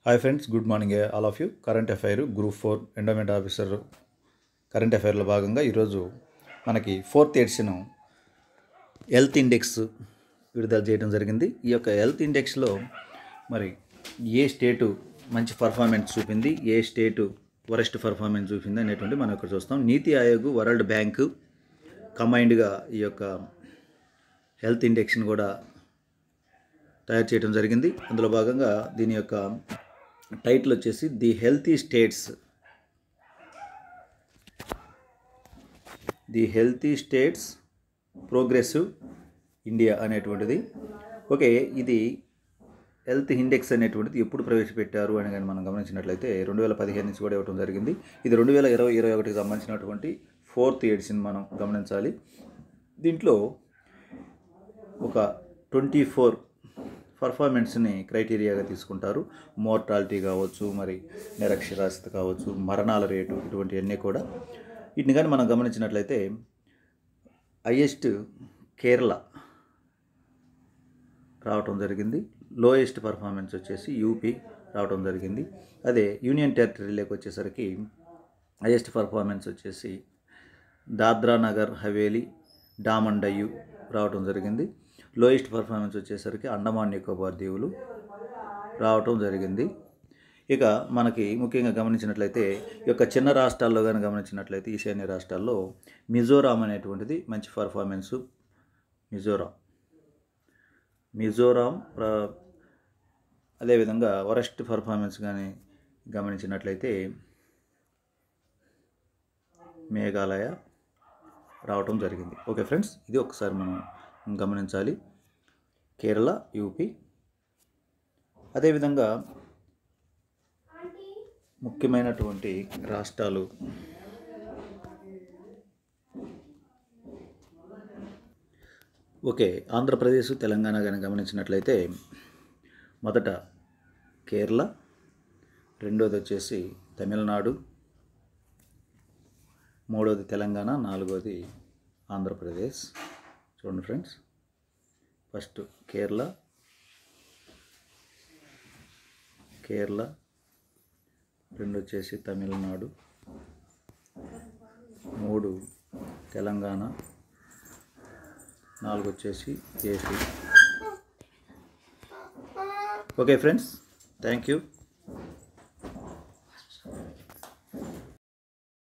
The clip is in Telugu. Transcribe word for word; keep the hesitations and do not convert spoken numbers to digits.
Hi friends, good morning all of you. Current affair group four endowment officer current అఫైర్లో భాగంగా ఈరోజు మనకి ఫోర్త్ ఎడిషన్ హెల్త్ ఇండెక్స్ విడుదల చేయడం జరిగింది. ఈ యొక్క హెల్త్ ఇండెక్స్లో మరి ఏ స్టేటు మంచి పర్ఫార్మెన్స్ చూపింది, ఏ స్టేటు వరస్ట్ పర్ఫార్మెన్స్ చూపింది అనేటువంటి మనం ఇక్కడ చూస్తాం. నీతి ఆయోగ్, వరల్డ్ బ్యాంకు కంబైన్డ్గా ఈ యొక్క హెల్త్ ఇండెక్స్ని కూడా తయారు చేయడం జరిగింది. అందులో భాగంగా దీని యొక్క టైటిల్ వచ్చేసి the healthy states the healthy states progressive India అనేటువంటిది. ఓకే, ఇది హెల్త్ ఇండెక్స్ అనేటువంటిది ఎప్పుడు ప్రవేశపెట్టారు అని కానీ మనం గమనించినట్లయితే రెండు వేల పదిహేను నుంచి కూడా ఇవ్వడం జరిగింది. ఇది రెండు వేల ఇరవై ఇరవై ఒకటికి సంబంధించినటువంటి ఫోర్త్ ఎడిషన్ మనం గమనించాలి. దీంట్లో ఒక ట్వంటీ ఫోర్ పర్ఫార్మెన్స్ని క్రైటీరియాగా తీసుకుంటారు. మోర్టాలిటీ కావచ్చు, మరి నిరక్షరాస్యత కావచ్చు, మరణాల రేటు, ఇటువంటివన్నీ కూడా. వీటిని కానీ మనం గమనించినట్లయితే హైయెస్ట్ కేరళ రావటం జరిగింది. లోయెస్ట్ పర్ఫార్మెన్స్ వచ్చేసి యూపీ రావటం జరిగింది. అదే యూనియన్ టెరిటరీలోకి వచ్చేసరికి హైయెస్ట్ పర్ఫార్మెన్స్ వచ్చేసి దాద్రా నగర్ హవేలీ, డామన్ డయ్యు రావటం జరిగింది. లోయెస్ట్ పర్ఫార్మెన్స్ వచ్చేసరికి అండమాన్ నికోబార్ దీవులు రావటం జరిగింది. ఇక మనకి ముఖ్యంగా గమనించినట్లయితే ఈ యొక్క చిన్న రాష్ట్రాల్లో కానీ గమనించినట్లయితే ఈశాన్య రాష్ట్రాల్లో మిజోరాం అనేటువంటిది మంచి పర్ఫార్మెన్సు. మిజోరాం మిజోరాం అదేవిధంగా వరస్ట్ పర్ఫార్మెన్స్ కానీ గమనించినట్లయితే మేఘాలయ రావటం జరిగింది. ఓకే ఫ్రెండ్స్, ఇది ఒకసారి మనం గమనించాలి. కేరళ, యూపీ, అదేవిధంగా ముఖ్యమైనటువంటి రాష్ట్రాలు ఓకే ఆంధ్రప్రదేశ్, తెలంగాణ కానీ గమనించినట్లయితే మొదట కేరళ, రెండోది వచ్చేసి తమిళనాడు, మూడోది తెలంగాణ, నాలుగోది ఆంధ్రప్రదేశ్. చూడండి ఫ్రెండ్స్, ఫస్ట్ కేరళ కేరళ రెండు వచ్చేసి తమిళనాడు, మూడు తెలంగాణ, నాలుగు వచ్చేసి AP. Okay friends, thank you.